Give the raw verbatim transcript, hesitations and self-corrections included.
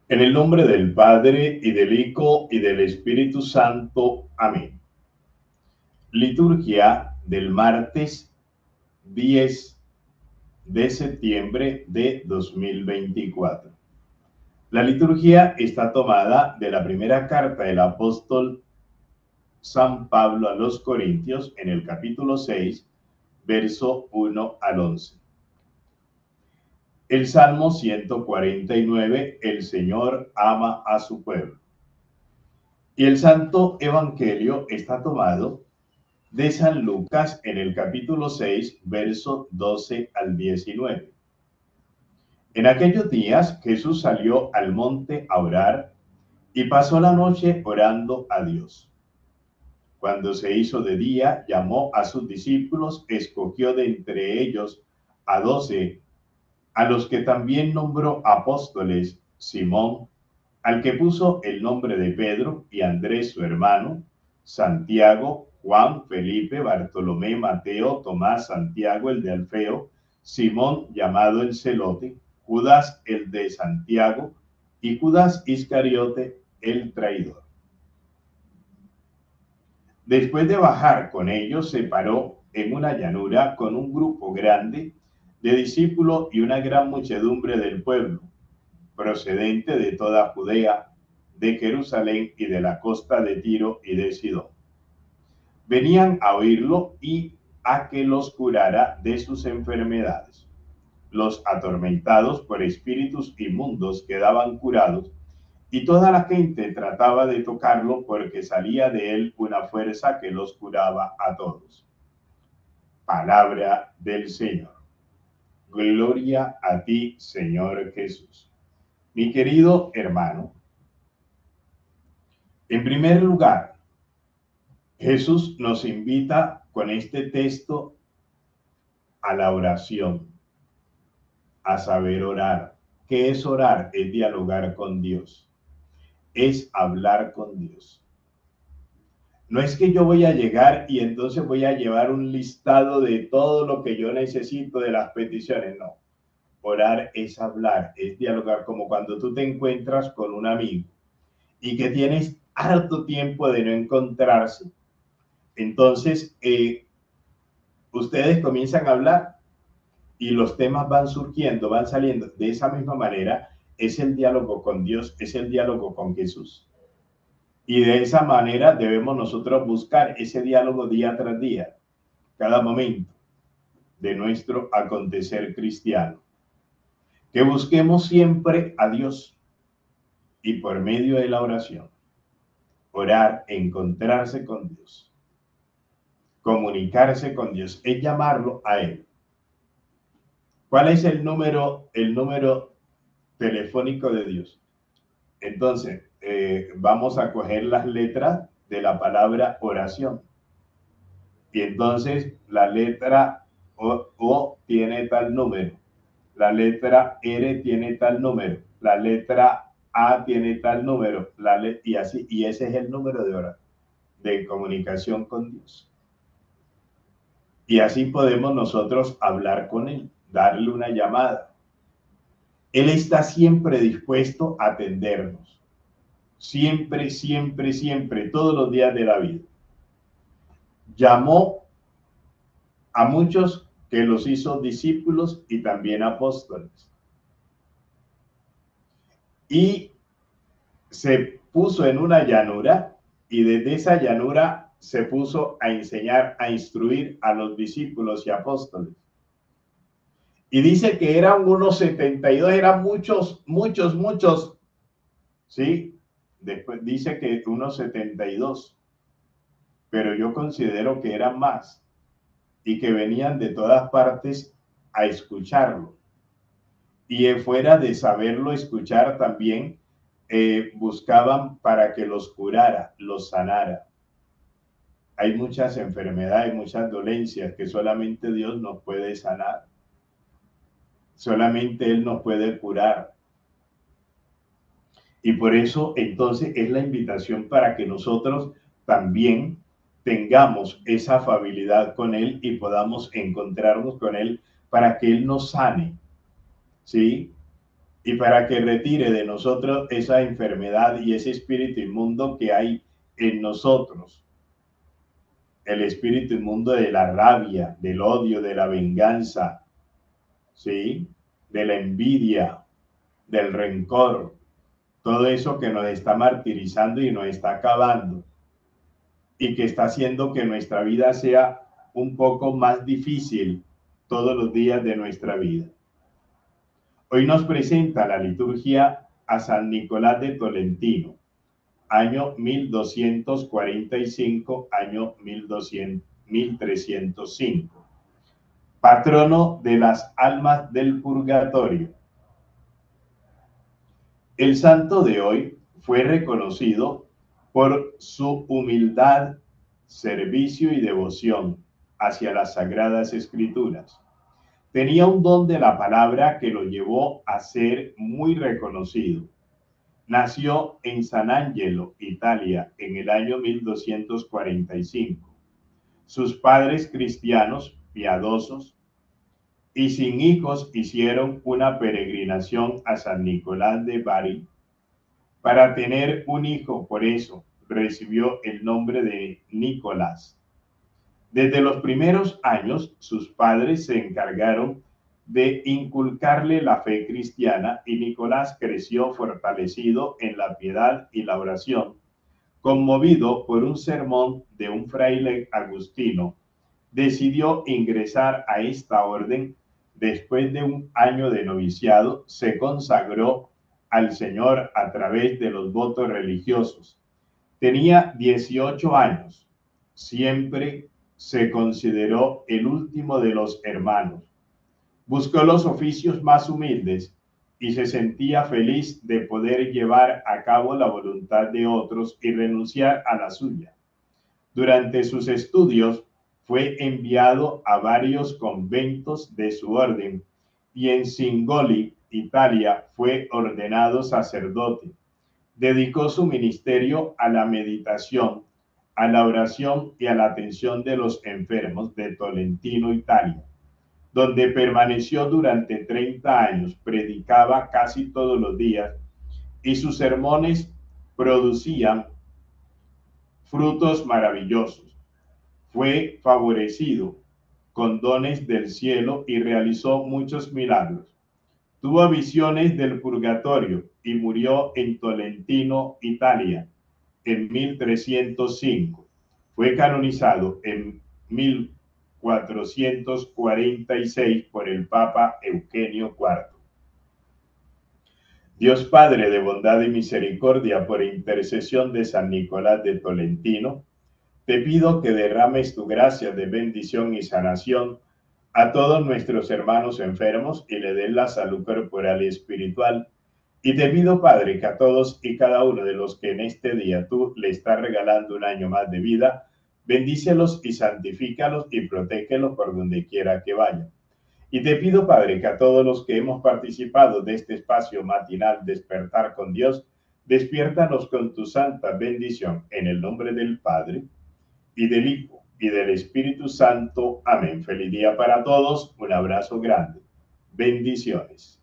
En el nombre del Padre, y del Hijo, y del Espíritu Santo. Amén. Liturgia del martes diez de septiembre de dos mil veinticuatro. La liturgia está tomada de la primera carta del apóstol San Pablo a los Corintios, en el capítulo seis, verso uno al once. El Salmo ciento cuarenta y nueve, el Señor ama a su pueblo. Y el Santo Evangelio está tomado de San Lucas en el capítulo seis, verso doce al diecinueve. En aquellos días Jesús salió al monte a orar y pasó la noche orando a Dios. Cuando se hizo de día, llamó a sus discípulos, escogió de entre ellos a doce, a los que también nombró apóstoles: Simón, al que puso el nombre de Pedro, y Andrés su hermano, Santiago, Juan, Felipe, Bartolomé, Mateo, Tomás, Santiago el de Alfeo, Simón llamado el Celote, Judas el de Santiago, y Judas Iscariote el traidor. Después de bajar con ellos, se paró en una llanura con un grupo grande de discípulos y una gran muchedumbre del pueblo, procedente de toda Judea, de Jerusalén y de la costa de Tiro y de Sidón. Venían a oírlo y a que los curara de sus enfermedades. Los atormentados por espíritus inmundos quedaban curados, y toda la gente trataba de tocarlo, porque salía de él una fuerza que los curaba a todos. Palabra del Señor. Gloria a ti, Señor Jesús. Mi querido hermano, en primer lugar, Jesús nos invita con este texto a la oración, a saber orar. ¿Qué es orar? Es dialogar con Dios, es hablar con Dios. No es que yo voy a llegar y entonces voy a llevar un listado de todo lo que yo necesito, de las peticiones, no. Orar es hablar, es dialogar, como cuando tú te encuentras con un amigo y que tienes harto tiempo de no encontrarse. Entonces, eh, ustedes comienzan a hablar y los temas van surgiendo, van saliendo. De esa misma manera es el diálogo con Dios, es el diálogo con Jesús. Y de esa manera debemos nosotros buscar ese diálogo día tras día, cada momento de nuestro acontecer cristiano. Que busquemos siempre a Dios, y por medio de la oración, orar, encontrarse con Dios, comunicarse con Dios, es llamarlo a Él. ¿Cuál es el número, el número telefónico de Dios? Entonces, eh, vamos a coger las letras de la palabra oración. Y entonces la letra O, o tiene tal número, la letra R tiene tal número, la letra A tiene tal número, la le y así, y ese es el número de oración, de comunicación con Dios. Y así podemos nosotros hablar con Él, darle una llamada. Él está siempre dispuesto a atendernos. Siempre, siempre, siempre, todos los días de la vida. Llamó a muchos que los hizo discípulos y también apóstoles. Y se puso en una llanura, y desde esa llanura se puso a enseñar, a instruir a los discípulos y apóstoles. Y dice que eran unos setenta y dos, eran muchos, muchos, muchos, ¿sí? Después dice que unos setenta y dos, pero yo considero que eran más, y que venían de todas partes a escucharlo. Y fuera de saberlo escuchar también, eh, buscaban para que los curara, los sanara. Hay muchas enfermedades, muchas dolencias que solamente Dios nos puede sanar. Solamente Él nos puede curar. Y por eso entonces es la invitación para que nosotros también tengamos esa afabilidad con Él y podamos encontrarnos con Él para que Él nos sane, ¿sí? y para que retire de nosotros esa enfermedad y ese espíritu inmundo que hay en nosotros. El espíritu inmundo de la rabia, del odio, de la venganza, ¿sí? De la envidia, del rencor, todo eso que nos está martirizando y nos está acabando y que está haciendo que nuestra vida sea un poco más difícil todos los días de nuestra vida. Hoy nos presenta la liturgia a San Nicolás de Tolentino, año mil doscientos cuarenta y cinco, año mil trescientos cinco, patrono de las almas del purgatorio. El santo de hoy fue reconocido por su humildad, servicio y devoción hacia las Sagradas Escrituras. Tenía un don de la palabra que lo llevó a ser muy reconocido. Nació en San Angelo, Italia, en el año mil doscientos cuarenta y cinco. Sus padres cristianos, piadosos y sin hijos, hicieron una peregrinación a San Nicolás de Bari para tener un hijo. Por eso recibió el nombre de Nicolás. Desde los primeros años, sus padres se encargaron de inculcarle la fe cristiana y Nicolás creció fortalecido en la piedad y la oración. Conmovido por un sermón de un fraile agustino, decidió ingresar a esta orden. Después de un año de noviciado, se consagró al Señor a través de los votos religiosos. Tenía dieciocho años. Siempre se consideró el último de los hermanos. Buscó los oficios más humildes y se sentía feliz de poder llevar a cabo la voluntad de otros y renunciar a la suya. Durante sus estudios fue enviado a varios conventos de su orden y en Singoli, Italia, fue ordenado sacerdote. Dedicó su ministerio a la meditación, a la oración y a la atención de los enfermos de Tolentino, Italia, donde permaneció durante treinta años. Predicaba casi todos los días y sus sermones producían frutos maravillosos. Fue favorecido con dones del cielo y realizó muchos milagros. Tuvo visiones del purgatorio y murió en Tolentino, Italia, en mil trescientos cinco. Fue canonizado en mil cuatrocientos cuarenta y seis por el Papa Eugenio cuarto. Dios Padre de bondad y misericordia, por intercesión de San Nicolás de Tolentino, te pido que derrames tu gracia de bendición y sanación a todos nuestros hermanos enfermos y le den la salud corporal y espiritual. Y te pido, Padre, que a todos y cada uno de los que en este día tú le estás regalando un año más de vida, bendícelos y santifícalos y protégelos por donde quiera que vayan. Y te pido, Padre, que a todos los que hemos participado de este espacio matinal Despertar con Dios, despiértanos con tu santa bendición, en el nombre del Padre, y del Hijo, y del Espíritu Santo. Amén. Feliz día para todos. Un abrazo grande. Bendiciones.